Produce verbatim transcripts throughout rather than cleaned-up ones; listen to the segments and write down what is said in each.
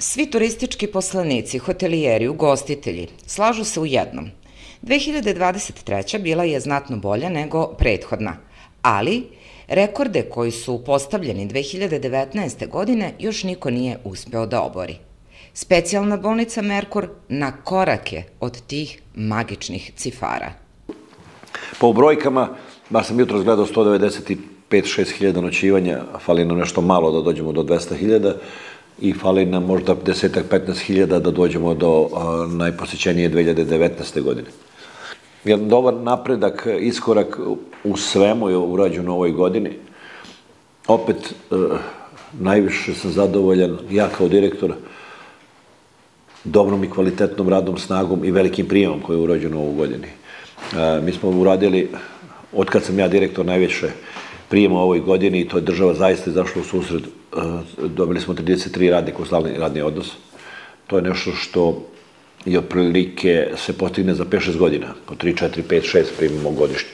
Svi turistički poslanici, hotelijeri, ugostitelji slažu se u jednom. dve hiljade dvadeset treća. bila je znatno bolja nego prethodna, ali rekorde koji su postavljeni dve hiljade devetnaeste. godine još niko nije uspeo da obori. Specijalna bolnica Merkur na korake od tih magičnih cifara. Po brojkama, baš sam jutro gledao sto devedeset pet do šest hiljada noćivanja, fali nam nešto malo da dođemo do dvesta hiljada i fali nam možda deset do petnaest hiljada da dođemo do najposećenije dve hiljade devetnaeste. godine. Jedan dobar napredak, iskorak u svemu je urađen u ovoj godini. Opet, najviše sam zadovoljan, ja kao direktor, dobrom i kvalitetnom radnom snagom i velikim prijemom koji je urađen u ovoj godini. Mi smo uradili, od kad sam ja direktor, najviše prijema u ovoj godini i to je država zaista izašla u susret. Dobili smo trideset tri radnika u stalni radni odnos. To je nešto što i otprilike se postigne za pet šest godina. Po tri, četiri, pet, šest primimo godišnje.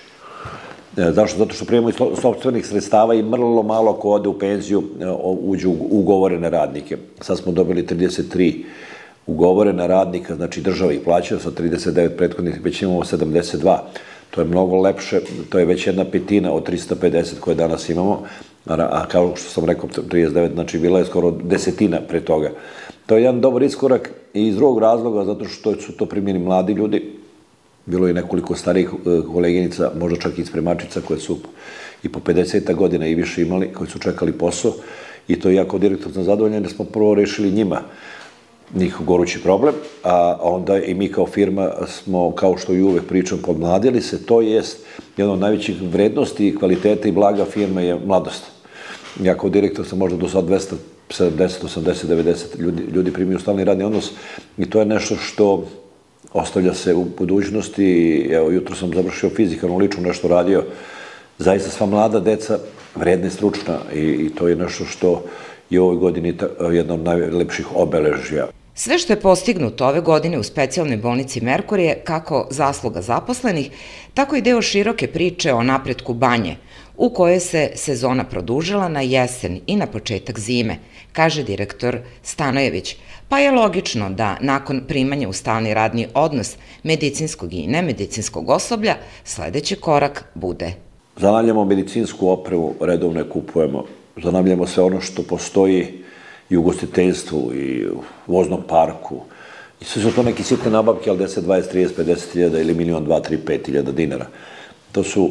Zašto? Zato što primimo iz sopstvenih sredstava i vrlo malo ko ode u penziju uđu u ugovorene radnike. Sad smo dobili trideset tri ugovorena radnika, znači država ih plaća, sa trideset devet prethodnih, već imamo sedamdeset dva. To je mnogo lepše, to je već jedna petina od trista pedeset koje danas imamo, a kao što sam rekao, trideset devet, znači bila je skoro desetina pre toga. To je jedan dobar iskorak i iz drugog razloga, zato što su to primjeni mladi ljudi. Bilo je nekoliko starijih koleginica, možda čak i spremačica, koje su i po pedeset godina i više imali, koji su čekali posao. I to je jako direktorno zadovoljeno, jer smo prvo rešili njima njihov gorući problem, a onda i mi kao firma smo, kao što i uvek pričam, podmladili se. To jest jedna od najvećih vrednosti i kvaliteta i blaga firme je mladost. Ja kao direktor sam možda do sad dvesta sedamdeset, osamdeset, devedeset ljudi primio stalni radni odnos i to je nešto što ostavlja se u budućnosti. Evo, jutro sam završio fizikalnu ličnu, nešto radio. Zaista sva mlada deca, vredna i stručna, i to je nešto što je u ovoj godini jedna od najlepših obeležja. Sve što je postignuto ove godine u specijalnoj bolnici Merkur je kako zasluga zaposlenih, tako i deo široke priče o napretku Banje, u kojoj se sezona produžila na jesen i na početak zime, kaže direktor Stanojević. Pa je logično da nakon primanja u stalni radni odnos medicinskog i nemedicinskog osoblja, sledeći korak bude: zanavljamo medicinsku opremu, redovno je kupujemo, zanavljamo sve ono što postoji i u ugostiteljstvu i u voznom parku. I sve su to neke sitne nabavke, ali deset, dvadeset, trideset, pedeset hiljada ili milion, dva, tri, pet hiljada dinara. To su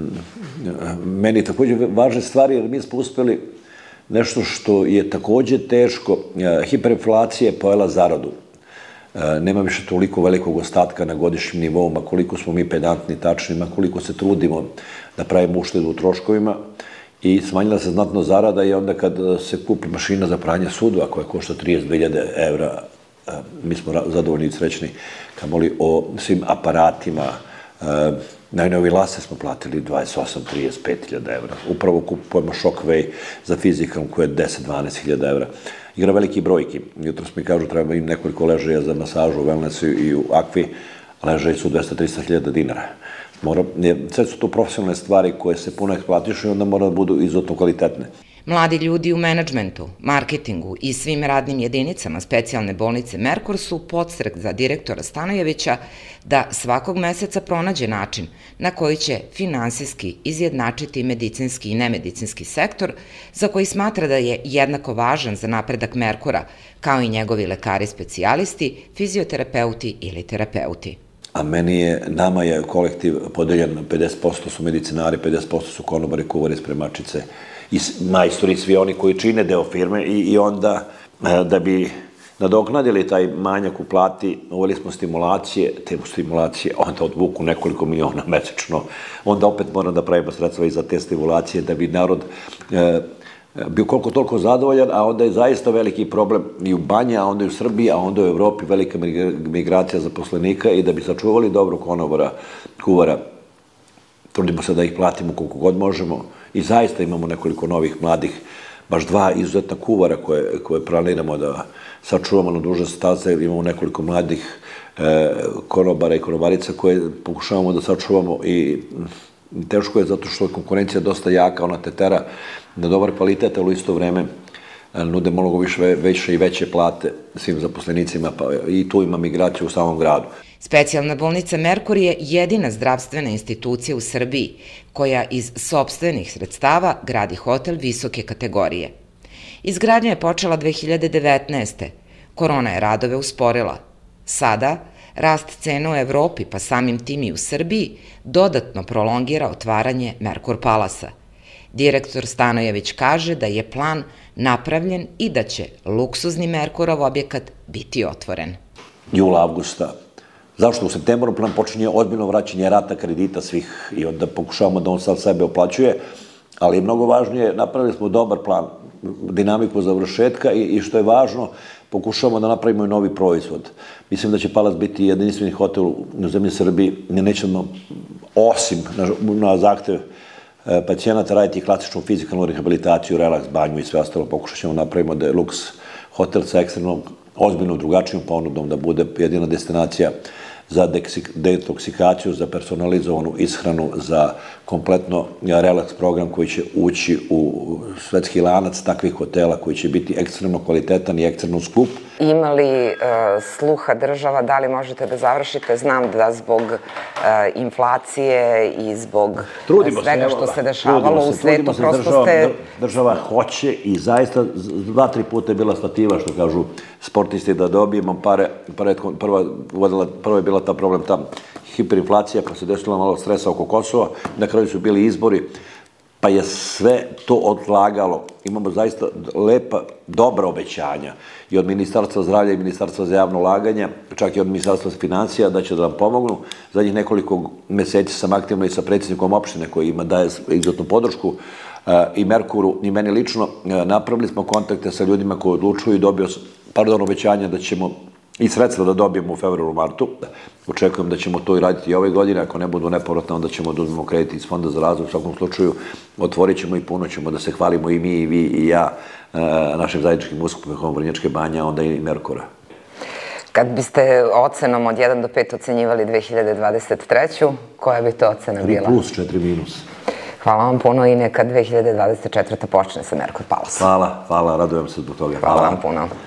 meni takođe važne stvari, jer mi smo uspeli nešto što je takođe teško. Hiperinflacija je pojela zaradu. Nema više toliko velikog ostatka na godišnjim nivou, ma koliko smo mi pedantni, tačni, ma koliko se trudimo da pravimo uštedu u troškovima, i smanjila se znatno zarada. I onda kad se kupi mašina za pranje sudova koja košta trideset dve hiljade evra, mi smo zadovoljni i srećni, kamoli o svim aparatima. Najnoviji lase smo platili dvadeset osam do trideset pet hiljada evra. Upravo kupujemo Shockwave za fizikalnu koja je deset do dvanaest hiljada evra. Igra veliki brojki. Jutro mi kažu treba im nekoliko ležaja za masažu u wellnessu i u Akvi. Ležaji su dvesta do trista hiljada dinara. Sve su to profesionalne stvari koje se puno eksploatišu i onda mora da budu izuzetno kvalitetne. Mladi ljudi u menadžmentu, marketingu i svim radnim jedinicama specijalne bolnice Merkur su podstrek za direktora Stanojevića da svakog meseca pronađe način na koji će finansijski izjednačiti medicinski i nemedicinski sektor, za koji smatra da je jednako važan za napredak Merkura, kao i njegovi lekari specijalisti, fizioterapeuti ili terapeuti. A meni je, nama je kolektiv podeljen, pedeset posto su medicinari, pedeset posto su konobari, kuvari, spremačice i majstori, svi oni koji čine deo firme, i onda da bi nadoknadili taj manjak u plati, uveli smo stimulacije, te stimulacije onda odvuku nekoliko miliona mesečno, onda opet moram da pravimo sredstva i za te stimulacije da bi narod bio koliko toliko zadovoljan, a onda je zaista veliki problem i u Banji, a onda i u Srbiji, a onda u Evropi velika migracija zaposlenika, i da bi sačuvali dobro konobara, kuvara, trudimo se da ih platimo koliko god možemo, i zaista imamo nekoliko novih mladih, baš dva izuzetna kuvara koje planiramo da sačuvamo na duže staze. Imamo nekoliko mladih konobara i konobarica koje pokušavamo da sačuvamo, i teško je zato što je konkurencija dosta jaka, ona te tera na dobar kvalitet, ali u isto vreme nude mnogo više i veće plate svim zaposlenicima, pa i tu ima migraciju u samom gradu. Specijalna bolnica Merkur je jedina zdravstvena institucija u Srbiji koja iz sopstvenih sredstava gradi hotel visoke kategorije. Izgradnja je počela dve hiljade devetnaeste. Korona je radove usporila. Sada, rast cena u Evropi, pa samim tim i u Srbiji, dodatno prolongira otvaranje Merkur Palasa. Direktor Stanojević kaže da je plan napravljen i da će luksuzni Merkurov objekat biti otvoren. Jula, avgusta. Zašto? U septembru plan počinje ozbiljno vraćanje rata kredita svih i onda pokušavamo da on sad sebe oplaćuje, ali mnogo važnije, napravili smo dobar plan, dinamiku završetka i što je važno, pokušavamo da napravimo i novi proizvod. Mislim da će Palas biti jedinstveni hotel u zemlji Srbiji, nećemo osim na zahtev pacijenata raditi klasičnu fizikalnu rehabilitaciju, relaks, banju i sve ostalo. Pokušat ćemo napravimo da je luks hotel sa ekstremnom, ozbiljno drugačijom ponudom, da bude jedina destinacija za detoksikaciju, za personalizovanu ishranu, za kompletno relaks program koji će ući u svetski lanac takvih hotela koji će biti ekstremno kvalitetan i ekstremno skup. Ima li sluha država, da li možete da završite? Znam da zbog inflacije i zbog svega što se dešavalo u svetu, prosto ste... Država hoće i zaista dva, tri puta je bila stativa, što kažu sportisti, da dobijemo pare. Prvo je bila ta problem, ta hiperinflacija, pa se desila malo stresa oko Kosova, na kraju su bili izbori, pa je sve to odlagalo. Imamo zaista lepa, dobra obećanja i od Ministarstva zdravlja i Ministarstva za javno ulaganje, čak i od Ministarstva financija, da će da nam pomognu. Zadnjih nekoliko meseci sam aktivno i sa predsjednikom opštine koji ima daje izuzetnu podršku i Merkuru i meni lično. Napravili smo kontakte sa ljudima koji odlučuju i dobio, pardon, obećanja da ćemo i sredstva da dobijemo u februaru, martu. Očekujem da ćemo to i raditi i ove godine. Ako ne budu nepovratne, onda ćemo da uzmemo kredit iz Fonda za razvoj. U svakom slučaju otvorit ćemo i puno ćemo da se hvalimo i mi, i vi, i ja našim zajedničkim uspehom Vrnjačke Banje, onda i Merkura. Kad biste ocenom od jedan do pet ocenjivali dve hiljade dvadeset treću, koja bi to ocena bila? tri plus, četiri minus. Hvala vam puno i neka dve hiljade dvadeset četvrta počne sa Merkur Palasom. Hvala, hvala, radujem se zbog toga. Hvala vam puno.